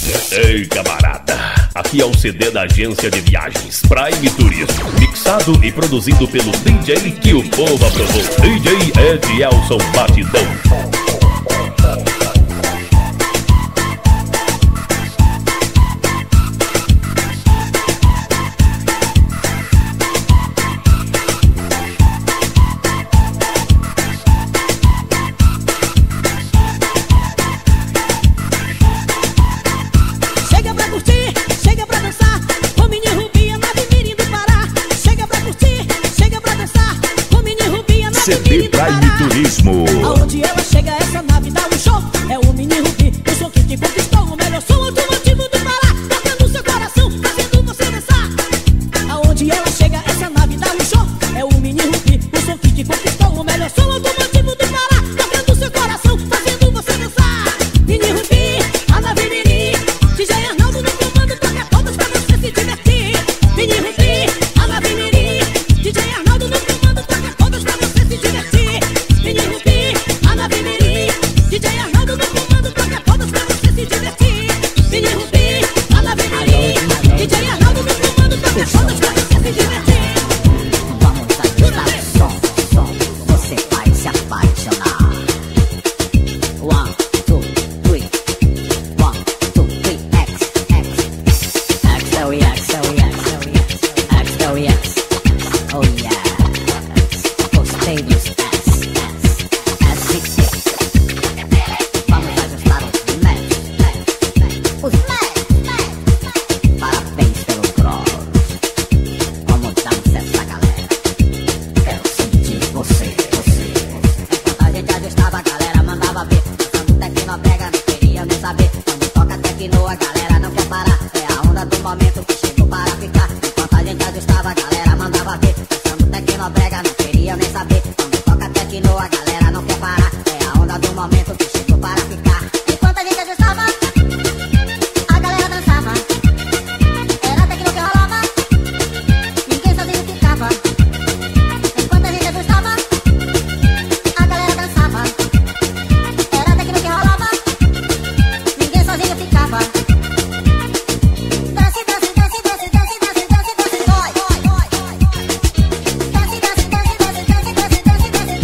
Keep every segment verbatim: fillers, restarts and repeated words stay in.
Ei, camarada, aqui é o C D da agência de viagens Prime Turismo, mixado e produzido pelo D J que o povo aprovou, D J Edielson Batidão. C D Prime Turismo. Aonde ela chega, essa nave dá um show. É o Mini Rubi, o som que te conquistou. O melhor som automotivo do Pará, tocando seu coração, fazendo você dançar. Aonde ela chega, essa nave dá um show. É o Mini Rubi, o som que te conquistou. O melhor som automotivo do Pará, tocando seu coração, fazendo você dançar. Mini Rubi, a nave Mini, D J Arnaldo no comando, toca todas pra você se divertir. Mini Rubi, a nave Mini, D J Arnaldo no comando, toca todas pra você se divertir. Mini Rubi, a nave Mini, D J Arnaldo no comando, toca todas pra você se divertir. Mini Rubi, a nave Mini, D J Arnaldo no comando, toca todas pra você se divertir. Vamos ajustar o som, som, você vai se apaixonar. One, two, three. One, two, three. X, X. X, oh yes, oh yes, oh yes. X, oh yes. Oh yes. Gostei dos S, S, S, S. Vamos ajustar os match, os match. Parabéns pelo cross. Como dança essa galera? Quero sentir você, você. Enquanto a gente ajustava, a galera mandava ver. Dançando tecnobrega, não queria nem saber. Quando toca tecno, a galera não quer parar. É a onda do momento que chegou para ficar. Enquanto a gente ajustava, a galera mandava ver. Dançando tecnobrega, não queria nem saber. Quando toca tecno, a galera não quer parar. É a onda do momento que chegou para ficar. Enquanto a gente ajustava, a galera dançava. Era tecno que rolava, ninguém sozinho ficava. Enquanto a gente ajustava, a galera dançava. Era tecno que rolava, ninguém sozinho ficava. Desce, desce, desce, desce, desce, desce, desce, desce, dói. Desce, desce, desce, desce, desce, desce, desce, desce,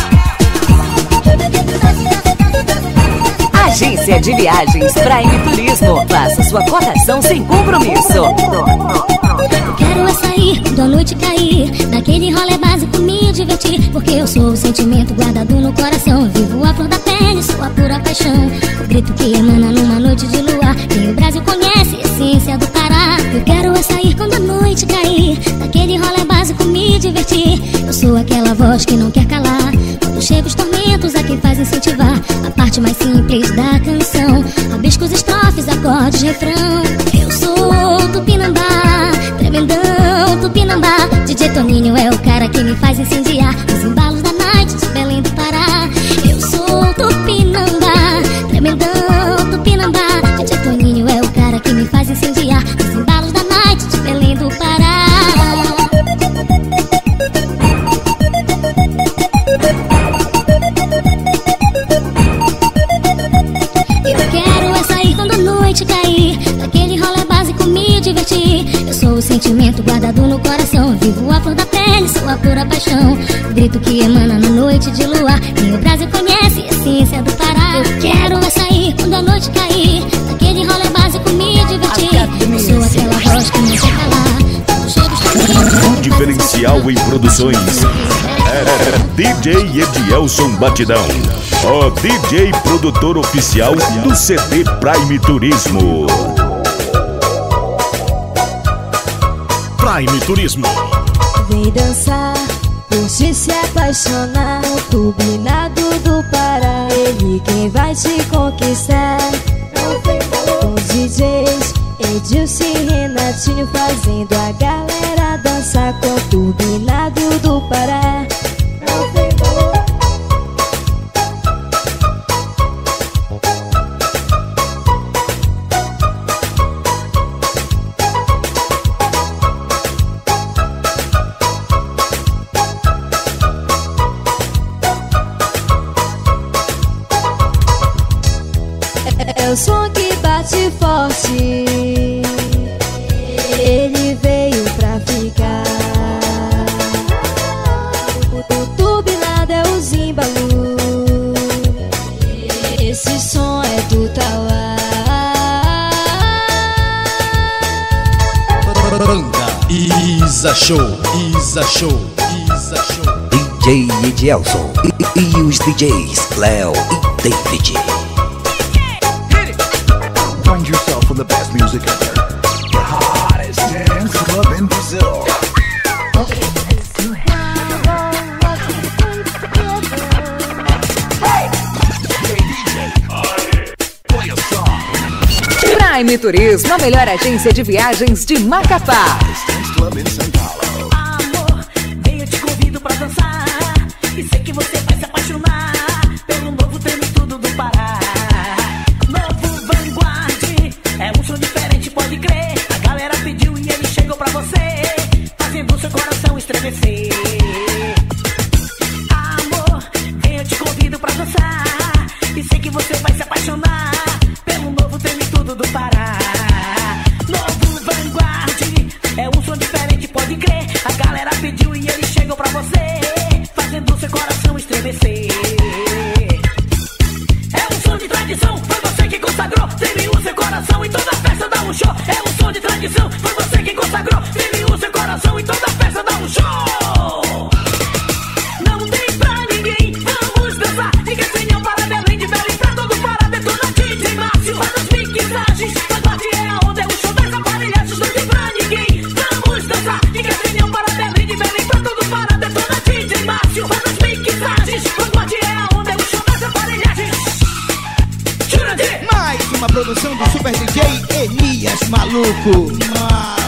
dói. Agência de Viagens Prime Turismo. Faça sua cotação sem compromisso. Quero é sair quando a noite cair, naquele rolê básico me divertir. Porque eu sou o sentimento guardado no coração. Vivo a flor da pele, sou a pura paixão. O grito que emana numa noite de luar. Quem o Brasil conhece, essência do Pará. Eu quero é sair quando a noite cair, naquele rolê básico me divertir. Eu sou aquela voz que não quer calar. Quando chegam os tormentos, a quem faz incentivar. A parte mais simples da canção, rabiscos, estrofes, acordes, refrão. Eu sou Tupinambá, tremendão Tupinambá. D J Toninho é o cara que me faz incendiar os embalos da night de Belém do Pará. Eu sou Tupinambá, tremendão Tupinambá. D J Toninho é o cara que me faz incendiar os embalos da night de Belém do Pará. Eu quero é sair quando a noite cair, naquele rolê básico me divertir. Eu sou o sentimento guardado no coração. Vivo a flor da pele, sou a pura paixão. O grito que emana na noite de luar. Quem o Brasil conhece, essência do Pará. Eu quero é sair quando a noite cair, naquele rolê básico me divertir. Eu sou aquela voz que não quer calar. Quando chega os tormentos, Um diferencial em produções é D J Edielson Batidão, o D J produtor oficial do C D Prime Turismo. Prime Turismo. Vem dançar, curtir, se apaixonar. O turbinado do Pará, ele quem vai te conquistar. Com D Js Edilson e Renatinho fazendo a galera dançar com o turbinado do Pará. É o som que bate forte. Ele veio pra ficar. O turbinado é o Zimbalu. Esse som é do Tauá. Banda Isa Show, Isa Show, Isa Show. D J Edielson e, e os D Js Léo e David. Find yourself in the best music ever. The hottest dance club in Brazil. Prime Turismo, a melhor agência de viagens de Macapá. Amor, venho te convido pra dançar. E sei que você vai se apaixonar pelo novo treme tudo do Pará. Novo Vanguard, é um som diferente, pode crer. A galera pediu e ele chegou pra você, fazendo seu coração estremecer. Amor, venho te convido pra dançar. E sei que você vai se apaixonar pelo novo treme tudo do Pará. Novo Vanguard, é um som diferente, pode crer. A galera pediu e ele chegou pra você, fazendo seu coração estremecer. É um som de tradição, foi você que consagrou. Treme o seu coração e toda festa dá um show. É um som de tradição, foi você que consagrou. Treme o seu coração e toda festa dá um show. Não tem pra ninguém, vamos dançar. Diga senhor para Belém, de Belém pra todo Pará. Detona D J Márcio, faz as mixagens. Vanguard é a onda, é o show das aparelhagens. Não tem pra ninguém, vamos dançar. Diga senhor para Belém, de Belém pra todo Pará. Detona D J Márcio, faz as mixagens. Vanguard é a onda, é o show das aparelhagens. Jurandir! Mais uma produção do Super D J Elias Maluco. Maluco.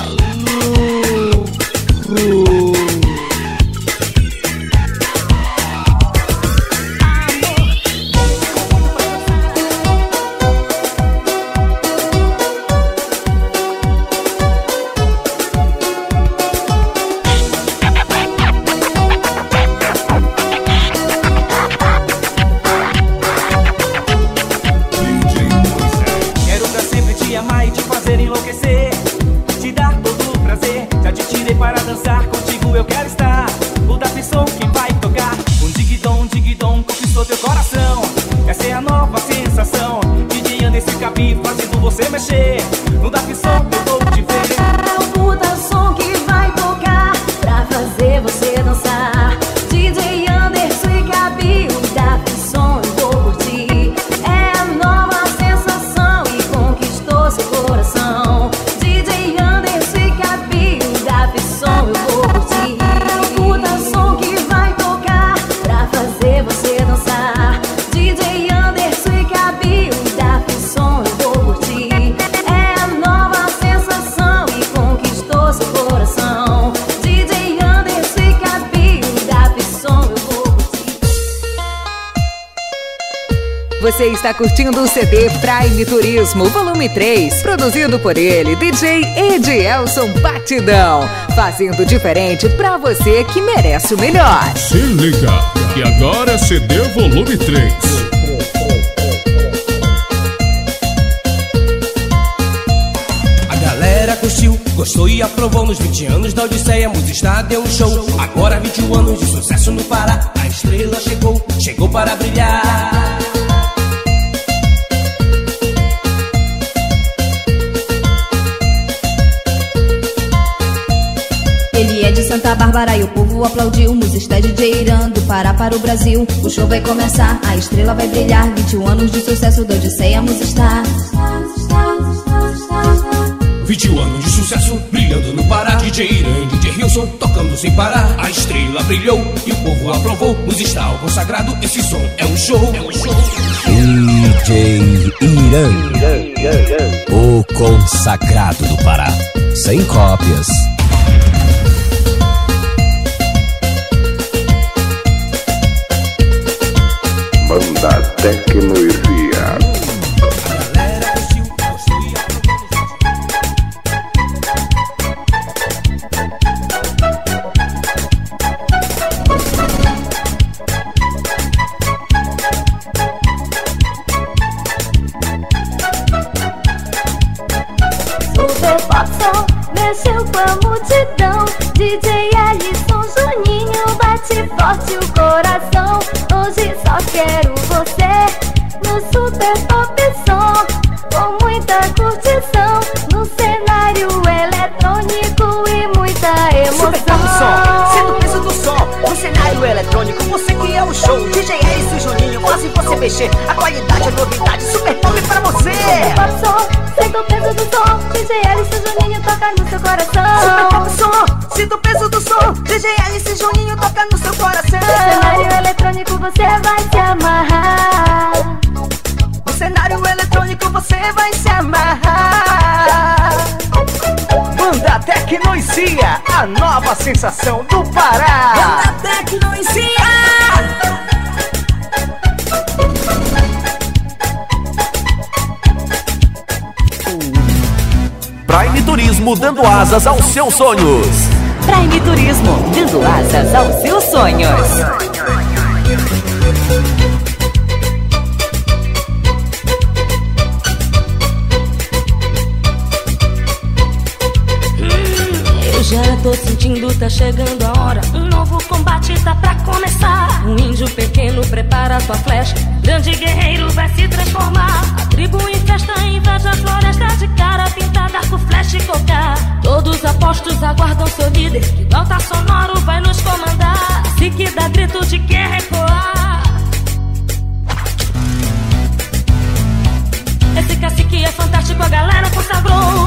Quero pra sempre te amar e te fazer enlouquecer, te dar todo o prazer. Já te tirei para dançar, contigo eu quero estar. O da Pisson que vai tocar, um digidom, digidom conquistou teu coração. Essa é a nova sensação, D J Anderson e Capi fazendo você mexer. No da Pisson eu vou te ver. É o puta som que vai tocar pra fazer você dançar. D J Anderson e Gabi, o da Pisson eu vou curtir. É a nova sensação e conquistou seu coração. D J Anderson e Gabi, o da Pisson eu vou curtir. É o puta som que vai tocar pra fazer você dançar. D J Anderson e Gabi, o da Pisson eu vou curtir. É a nova sensação e conquistou seu coração. D J Anderson e Gabi, o da Pisson eu vou curtir. Você está curtindo o C D Prime Turismo, volume três, produzido por ele, D J Edielson Batidão, fazendo diferente pra você que merece o melhor. Se liga, que agora é C D volume três. A galera curtiu, gostou e aprovou. Nos vinte anos da Odisseia, Musistar deu um show. Agora vinte e um anos de sucesso no Pará. A estrela chegou, chegou para brilhar. Ele é de Santa Bárbara e o povo aplaudiu. Musistar D J Irã, do Pará para o Brasil. O show vai começar, a estrela vai brilhar. vinte e um anos de sucesso da Odisseia, Musistar. vinte e um anos de sucesso, brilhando no Pará. D J Irã, D J Hilson, tocando sem parar. A estrela brilhou e o povo aprovou. Musistar, o consagrado, esse som é um show, é um show. D J Irã, o consagrado do Pará. Sem cópias. Banda Tecnologia. forte o coração. Hoje só quero você no Super Pop Som, com muita curtição, no cenário eletrônico e muita emoção. Super Pop Som, sendo o peso do som, no cenário eletrônico, você que é o show. D J Alice e Juninho fazem você mexer, a qualidade, a novidade, Super Pop pra você. Super Pop Som, sendo o peso do som, D J Alice e Juninho toca no seu coração. Super Pop Som, sinta o peso do som, D J Alice e Juninho toca no seu coração. No cenário eletrônico você vai se amarrar. No cenário eletrônico você vai se amarrar. Banda Tecnoisia, a nova sensação do Pará. Banda Tecnoisia. Prime Turismo, dando asas aos seus sonhos. Prime Turismo, dando asas aos seus sonhos. Já tô sentindo, tá chegando a hora. Um novo combate tá pra começar. Um índio pequeno prepara sua flecha, grande guerreiro vai se transformar. A tribo em festa invade a floresta, de cara pintada com flecha e cocar. Todos apostos aguardam seu líder, que o altar sonoro vai nos comandar. Se que dá grito de guerra ecoar. Esse cacique é fantástico, a galera consagrou.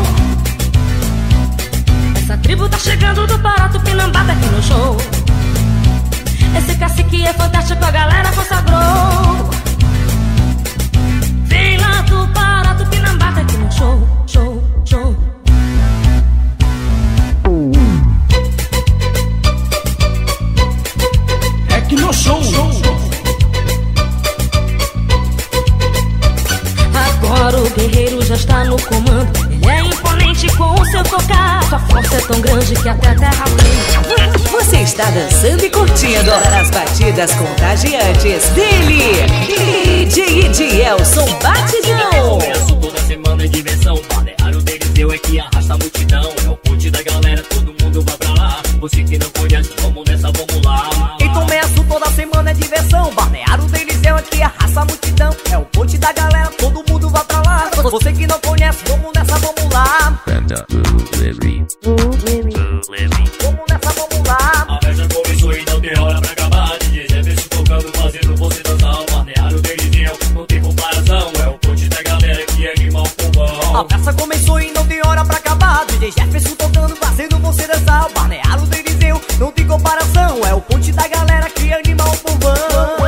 Essa tribo tá chegando do Pará, Tupinambá, aqui no show. Esse cacique é fantástico, a galera consagrou. Vem lá do Pará, Tupinambá, aqui no show, show, show. É que no show. Agora o guerreiro já está no comando. Ele é imponente com o seu tocar. Sua força é tão grande que até a terra treme. Você está dançando e curtindo as batidas contagiantes dele, D J Edielson Batidão. Começo toda semana em diversão. Balneário Deliseu é que arrasta a multidão. É o ponte da galera, todo mundo vai pra lá. Você que não conhece, vamos nessa, vamos lá. Então começo toda semana é diversão. Balneário Deliseu é que arrasta a multidão. É o ponte da galera, todo mundo vai pra lá. Você que não conhece, vamos nessa, vamos lá. Vamos nessa, vamos lá. A festa começou e não tem hora pra acabar. D J Jefferson tocando, fazendo você dançar. O Balneário Deliseu não tem comparação. É o ponte da galera que anima o povão. A festa começou e não tem hora pra acabar. D J Jefferson tocando, fazendo você dançar. O Balneário Deliseu não tem comparação. É o ponte da galera que anima o povão.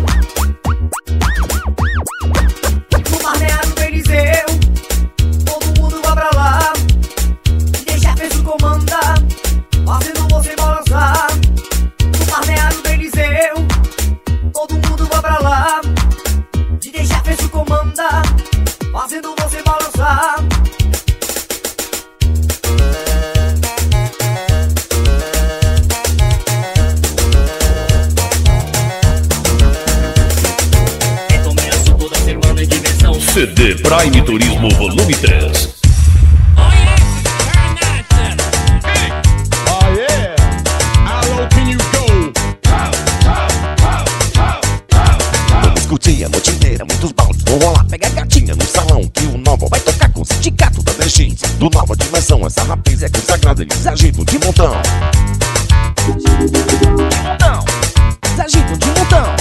No Balneário Deliseu todo mundo vai pra lá. D J Jefferson comanda, fazendo você balançar. No Balneário Deliseu todo mundo vai pra lá. D J Jefferson comanda, fazendo você balançar. C D Prime Turismo Volume três. Vamos curtir a noite inteira, muitos baldes vão rolar. Pega a gatinha no salão que o Nova vai tocar com o sindicato da D X. Do Nova Dimensão, essa rapaz é consagrada, eles agitam de montão. De montão. Eles agitam de montão.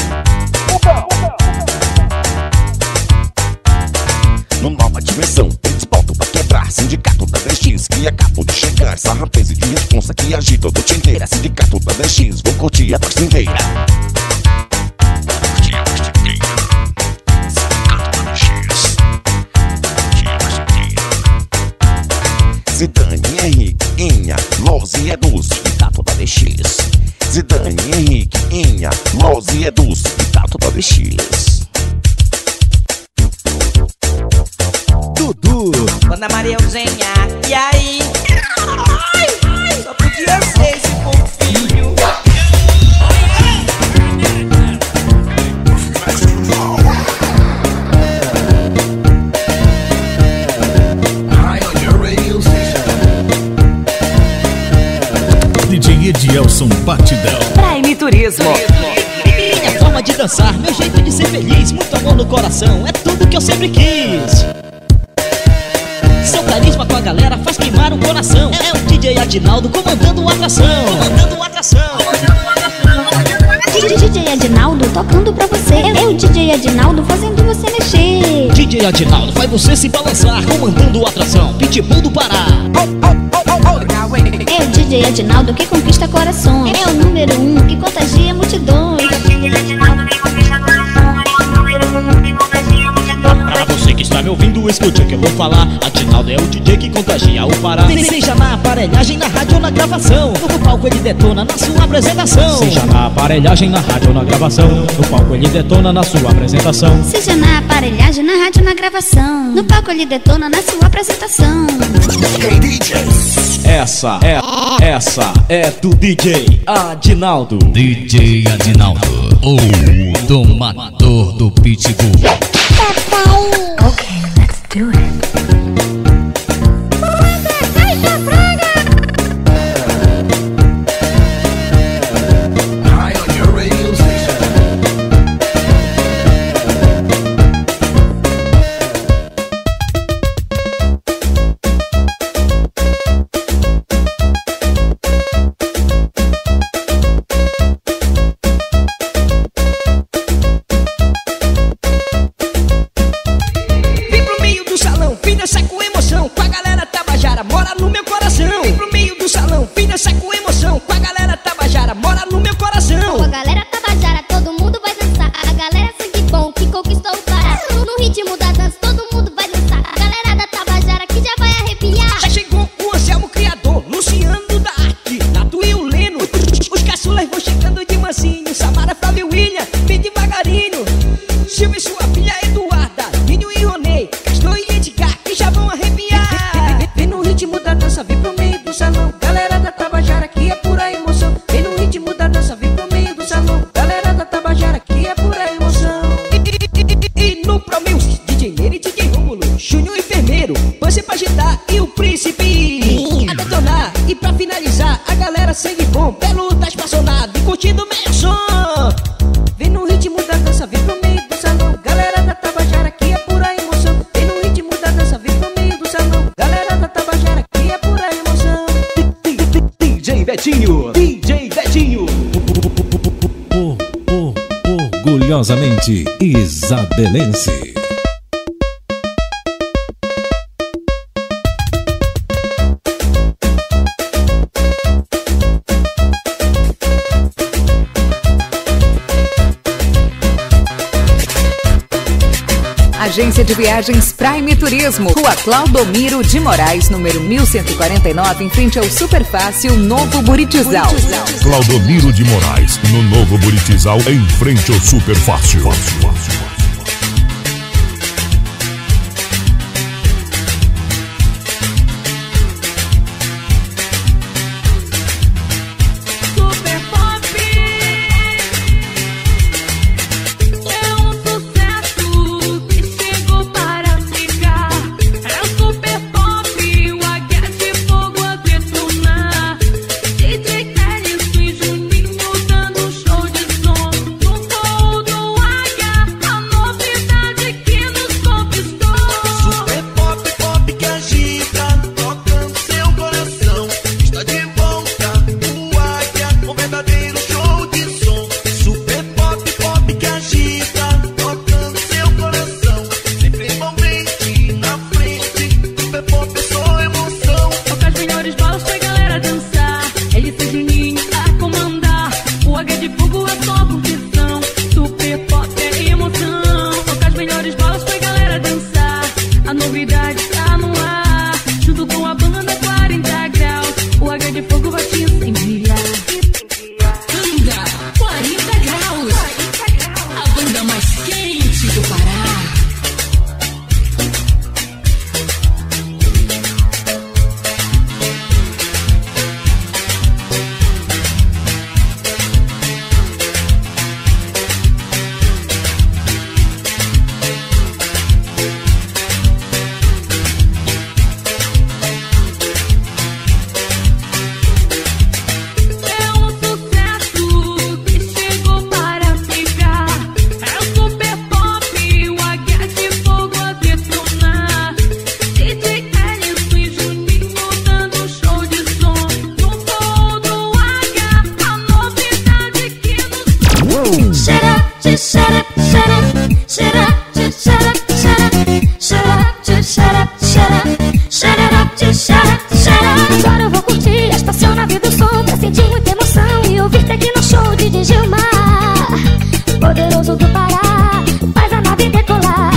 No Nova Dimensão, eles botam pra quebrar. Sindicato da D X, que acabou de chegar. Essa rapaz de responsa que agita a noite inteira. Sindicato da D X, vou curtir a noite inteira. Curtir a noite inteira. Sindicato da D X. Curtir a noite inteira. Zidane, Henrique, Inha, Loz e Edu. Sindicato da D X. Zidane, Henrique, Inha, Loz e Edu. Sindicato da D X. Dudu, Ana Maria Eugênia, e aí? Ai, só podia ser esse fofinho. D J Edielson Batidão. Prime Turismo. Minha forma de dançar, meu jeito de ser feliz, muito amor no coração, é tudo que eu sempre quis. Seu carisma com a galera faz queimar o coração. É o D J Adinaldo comandando a atração. Comandando a atração. D J Adinaldo tocando pra você. É o D J Adinaldo fazendo você mexer. D J Adinaldo faz você se balançar, comandando a atração. Pitbull do Pará. É o D J Adinaldo que conquista corações. É o número um que contagia multidões. Pra você que está me ouvindo, escute o que eu vou falar. Adinaldo é o D J que contagia o Pará. Seja na aparelhagem, na rádio ou na gravação, no palco ele detona na sua apresentação. Seja na aparelhagem, na rádio ou na gravação, no palco ele detona na sua apresentação. Seja na aparelhagem, na rádio ou na gravação, no palco ele detona na sua apresentação. Hey D J, essa é, essa é do D J Adinaldo. D J Adinaldo, o domador do Pitbull. Okay, let's do it. Orgulhosamente isabelense. Agência de Viagens Prime Turismo, Rua Claudomiro de Moraes, número mil cento e quarenta e nove, em frente ao Super Fácil, Novo Buritizal. Claudomiro de Moraes, no Novo Buritizal, em frente ao Super Fácil. shut up, shut up, shut up, just shut up, shut up, shut up, just shut up, shut up, shut it up, just shut up, shut up. Agora eu vou curtir a espaçonave do som pra sentir muita emoção e ouvir Tecno Show de D J Gilmar, poderoso do Pará, faz a nave decolar.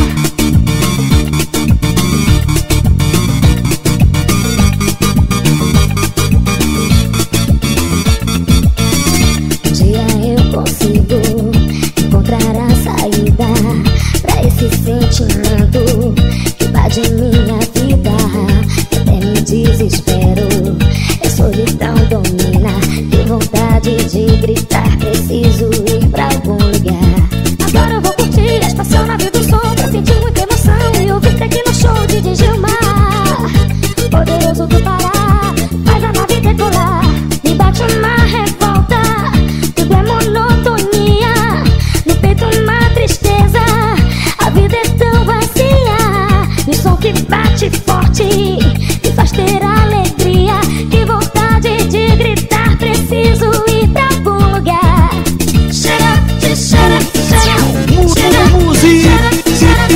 Um dia eu consigo encontrar a saída pra esse sentimento que invade minha vida. Até me desespero, é solidão domina, que vontade de gritar, preciso ir pra algum lugar. Agora eu vou curtir a espaçonave do som pra sentir muita emoção e ouvir Tecno Show de D J Gilmar, poderoso do Pará, faz a nave decolar. Me bate uma revolta, tudo é monotonia, no peito uma tristeza, a vida é tão vazia. E o som que bate forte me faz ter alegria, que vontade de gritar, preciso ir pra algum lugar. Shut up, just shut up, shut up, shut up, shut up,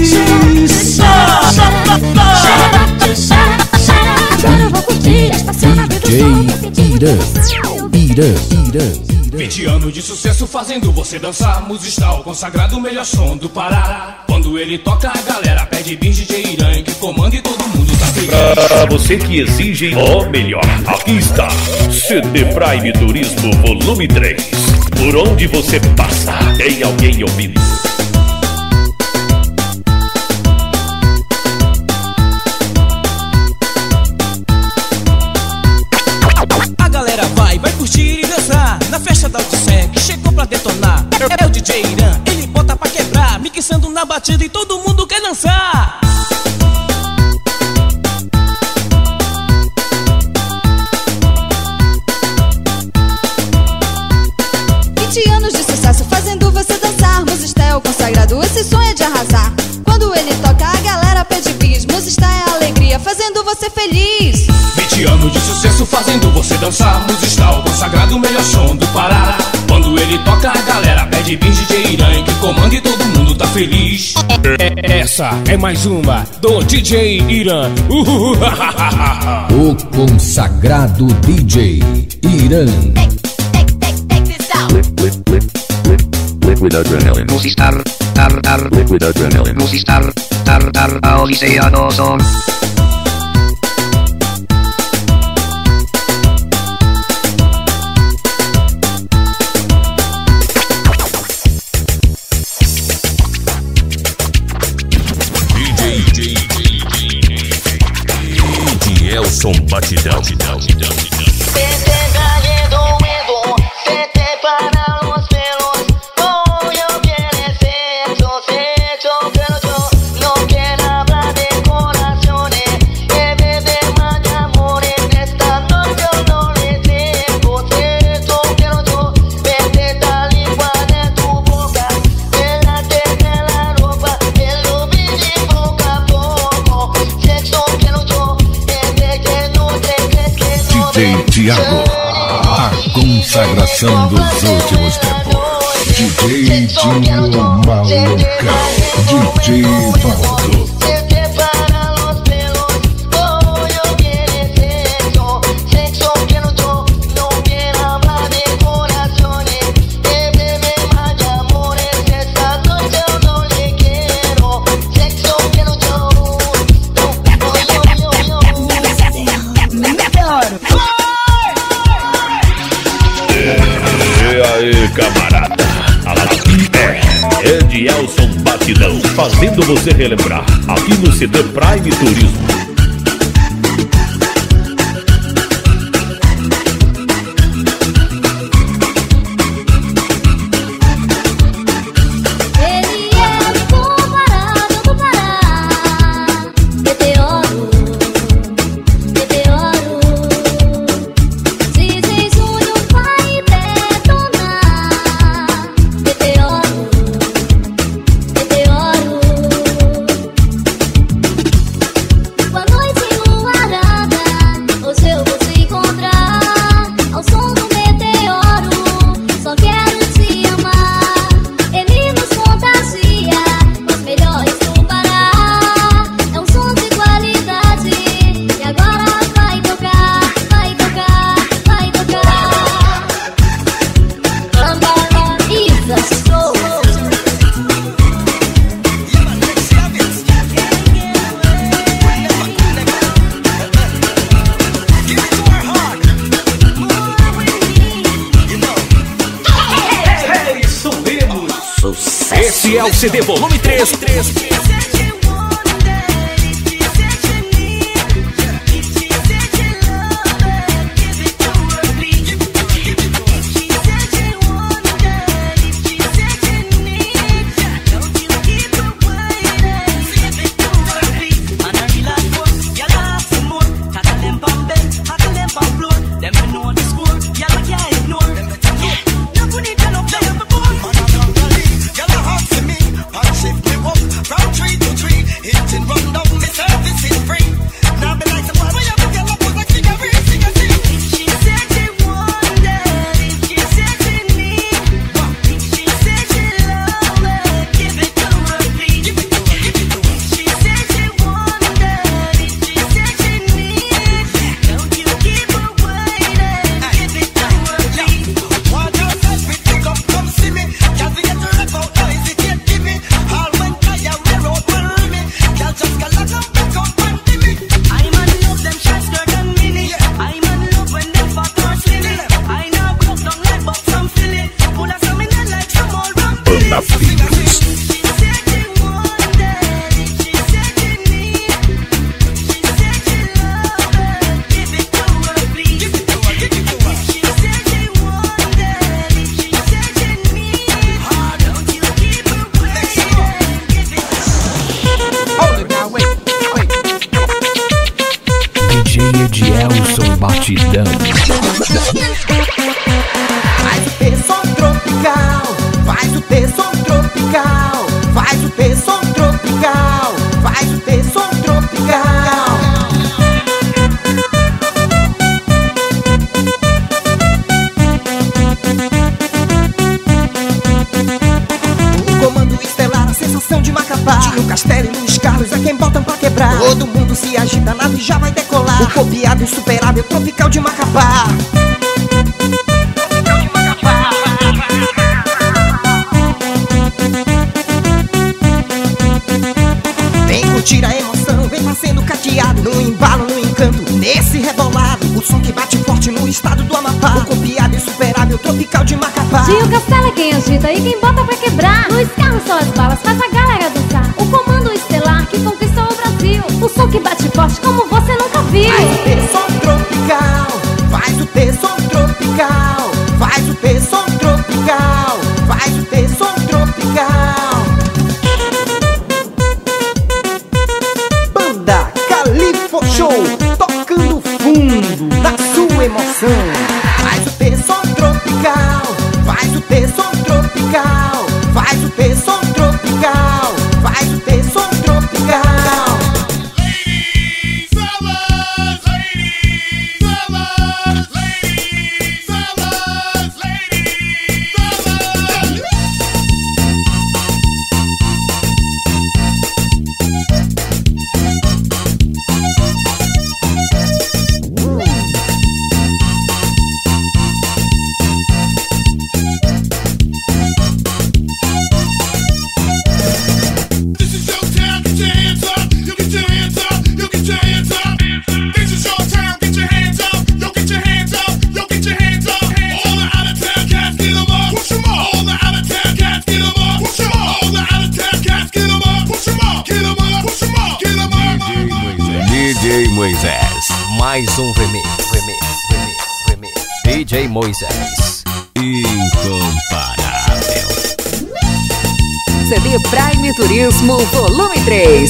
agora eu vou curtir a espaçonave do som pra sentir muita emoção. Irã, Irã. vinte anos de sucesso fazendo você dançar. Musistal consagrado, o melhor som do Pará. Quando ele toca a galera pede bis, D J Irã que comanda e todo mundo tá feliz. Pra você que exige o melhor, aqui está C D Prime Turismo Volume três. Por onde você passa, tem alguém ouvindo. A galera vai, vai curtir e dançar na festa da Odisseia que chegou pra detonar. É o D J Irã, ele bota pra quebrar, mixando na batida e todo mundo quer dançar. vinte anos de sucesso fazendo você dançar. Musistel consagrado, esse som é de arrasar. Quando ele toca a galera pede bis. Musistel é alegria, fazendo você feliz. vinte anos de sucesso fazendo você dançar. Musistal consagrado, o melhor som do Pará. Quando ele toca a galera pede bis, D J Irã que comanda e todo mundo tá feliz. Essa é mais uma do D J Irã. O consagrado D J Irã. Liquid Adrenaline Musistar, tar tar Liquid Adrenaline Musistar, tar tar a Odisseia do som. Elson Batidão. D J Thiago, a consagração dos últimos tempos. D J Dinho Malucão, D J Valdo. Camarada, aqui é Edielson Batidão, fazendo você relembrar, aqui no C D Prime Turismo. Quando Ediel C D Volume três. Edielson Batidão. Faz o T-som tropical, faz o T-som tropical, faz o T-som tropical, faz o T-som tropical. O comando estelar, a sensação de Macapá. Tinha o Castelo e Luiz Carlos, é quem botam pra quebrar. Todo mundo se agita, a nave já vai decolar. O copiado insuperável, tropical de Macapá. Vem curtir a emoção, vem fazendo caqueado. No embalo, no encanto, nesse rebolado. O som que bate forte no estado do Amapá. O copiado insuperável, tropical de Macapá. Tinha o Castelo é quem agita e quem bota pra quebrar. Luiz Carlos são as balas, faz a galera dançar. O comando estelar que conquistou o Brasil. O som que bate forte como você nunca viu. Faz o T-som tropical, faz o T-som tropical, faz o T-som tropical, faz o T-som tropical. Banda Califo Show, tocando fundo da sua emoção. Faz o T-som tropical, faz o T-som tropical, faz o T-som tropical, faz o T-som tropical. D J Moisés, mais um remix, remix, remix, remix. D J Moisés, incomparável. C D Prime Turismo Volume três.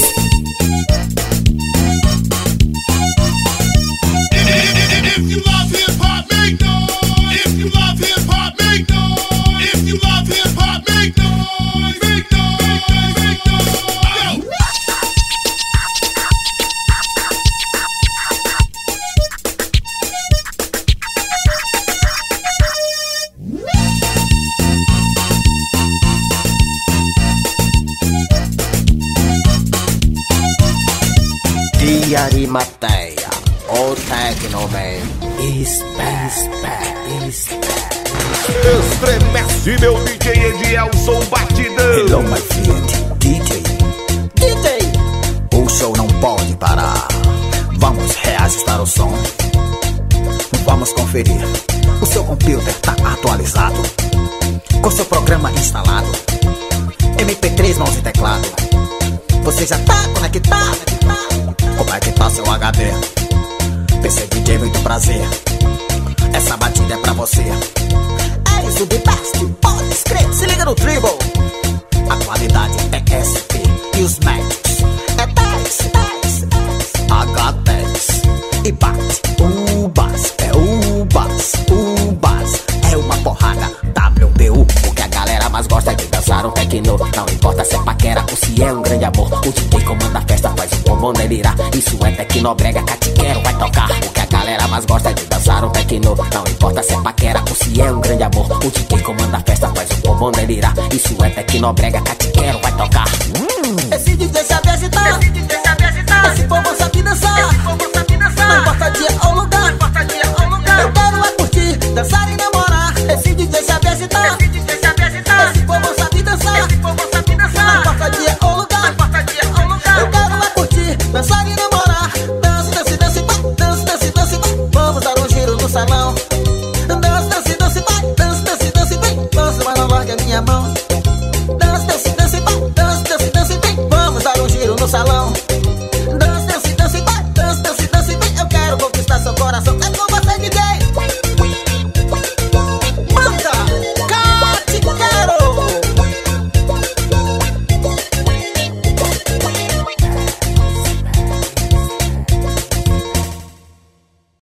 Arimateia, o Tecnoman, espera, espera. Estremece meu D J Edielson Batidão. Hello my friend, D J. D J, o show não pode parar. Vamos reajustar o som. Vamos conferir. O seu computer tá atualizado, com seu programa instalado. M P três, mouse e teclado. Você já tá conectado? Como é que tá seu H D? P C D J, muito prazer. Essa batida é pra você. É isso de best, pode escrever. Se liga no Tribble. A qualidade é S P e os médicos é dez, dez, dez. H dez. E bate, o bass, é o bass, o bass. É uma porrada, W B U. O que a galera mais gosta é de dançar um tecno. Não importa se é paquera ou se é um grande amor. O D J comanda a festa, faz o pombom delirar. Isso é tecnobrega, catiqueiro vai tocar. O que a galera mais gosta é de dançar um tecno. Não importa se é paquera ou se é um grande amor. O D J comanda a festa, faz o pombom delirar. Isso é tecnobrega, catiqueiro vai tocar. hum. Esse D J sabe agitar. Esse D J sabe agitar. Esse pombom sabe